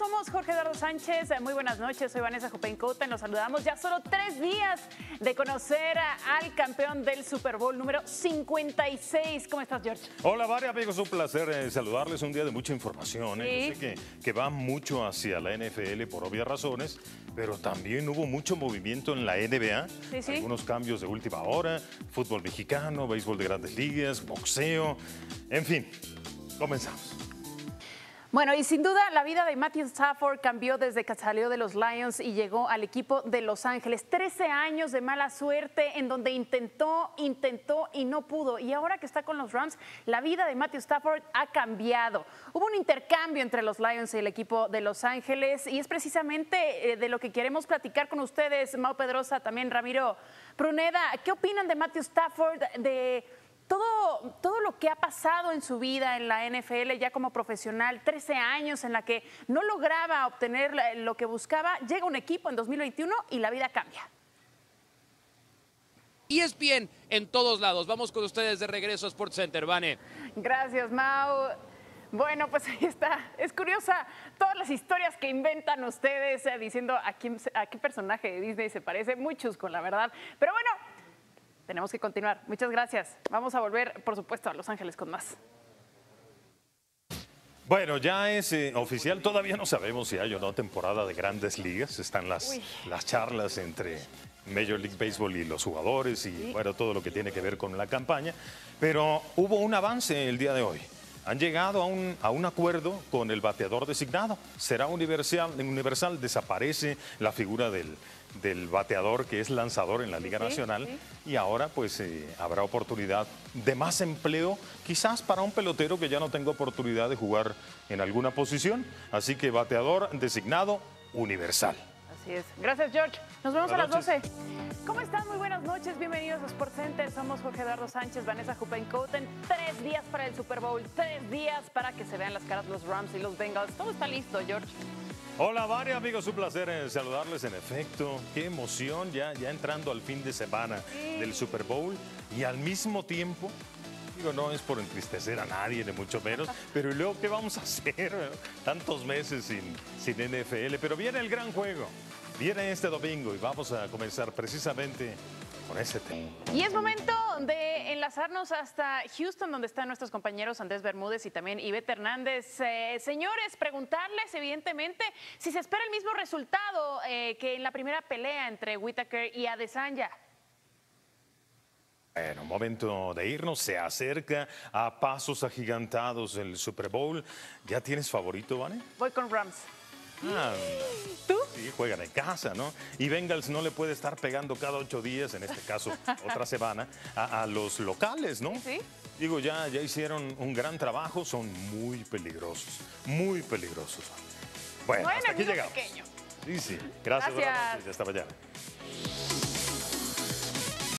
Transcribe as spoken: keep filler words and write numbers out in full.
somos Jorge Eduardo Sánchez. Muy buenas noches, soy Vanessa Jupencoten. Los saludamos ya solo tres días de conocer al campeón del Super Bowl número cincuenta y seis. ¿Cómo estás, George? Hola, varios amigos, un placer eh, saludarles. Un día de mucha información. ¿eh? Sí. Yo sé que, que va mucho hacia la N F L por obvias razones, pero también hubo mucho movimiento en la N B A. Sí, sí. Algunos cambios de última hora, fútbol mexicano, béisbol de grandes ligas, boxeo, en fin, comenzamos. Bueno, y sin duda la vida de Matthew Stafford cambió desde que salió de los Lions y llegó al equipo de Los Ángeles. trece años de mala suerte en donde intentó, intentó y no pudo. Y ahora que está con los Rams, la vida de Matthew Stafford ha cambiado. Hubo un intercambio entre los Lions y el equipo de Los Ángeles y es precisamente de lo que queremos platicar con ustedes, Mau Pedrosa, también Ramiro Pruneda. ¿Qué opinan de Matthew Stafford, de Todo, todo lo que ha pasado en su vida en la N F L ya como profesional, trece años en la que no lograba obtener lo que buscaba, llega un equipo en dos mil veintiuno y la vida cambia? E S P N en todos lados. Vamos con ustedes de regreso a SportsCenter, Vane. Gracias, Mau. Bueno, pues ahí está. Es curiosa todas las historias que inventan ustedes eh, diciendo a, quién, a qué personaje de Disney se parece. Muy chusco, la verdad. Pero bueno, tenemos que continuar. Muchas gracias. Vamos a volver, por supuesto, a Los Ángeles con más. Bueno, ya es eh, oficial, todavía no sabemos si hay o no temporada de grandes ligas. Están las, las charlas entre Major League Baseball y los jugadores y sí. bueno, todo lo que tiene que ver con la campaña. Pero hubo un avance el día de hoy. Han llegado a un, a un acuerdo con el bateador designado. Será universal, universal desaparece la figura del, del bateador que es lanzador en la Liga sí, Nacional sí. y ahora pues eh, habrá oportunidad de más empleo, quizás para un pelotero que ya no tenga oportunidad de jugar en alguna posición. Así que bateador designado universal. Así es. Gracias, George. Nos vemos Buenas a las noches. doce. ¿Cómo están? Muy buenas noches. Bienvenidos a SportsCenter. Somos Jorge Eduardo Sánchez, Vanessa Jupencoten. Tres días para el Super Bowl. Tres días para que se vean las caras los Rams y los Bengals. Todo está listo, George. Hola, varios amigos. Un placer en saludarles. En efecto, qué emoción ya, ya entrando al fin de semana sí. del Super Bowl y al mismo tiempo. Digo, no es por entristecer a nadie, ni mucho menos, pero ¿y luego qué vamos a hacer? Tantos meses sin, sin N F L, pero viene el gran juego. Viene este domingo y vamos a comenzar precisamente con ese tema. Y es momento de enlazarnos hasta Houston, donde están nuestros compañeros Andrés Bermúdez y también Ivette Hernández. Eh, señores, preguntarles evidentemente si se espera el mismo resultado eh, que en la primera pelea entre Whittaker y Adesanya. Bueno, momento de irnos, se acerca a pasos agigantados el Super Bowl. ¿Ya tienes favorito, Vane? Voy con Rams. Ah, ¿Tú? Sí, juegan en casa, ¿no? Y Bengals no le puede estar pegando cada ocho días, en este caso otra semana, a, a los locales, ¿no? Sí. Digo, ya, ya hicieron un gran trabajo, son muy peligrosos, muy peligrosos. Bueno, Bueno, hasta aquí llegamos. Pequeño. Sí, sí. Gracias. Gracias. Buenas noches, hasta mañana.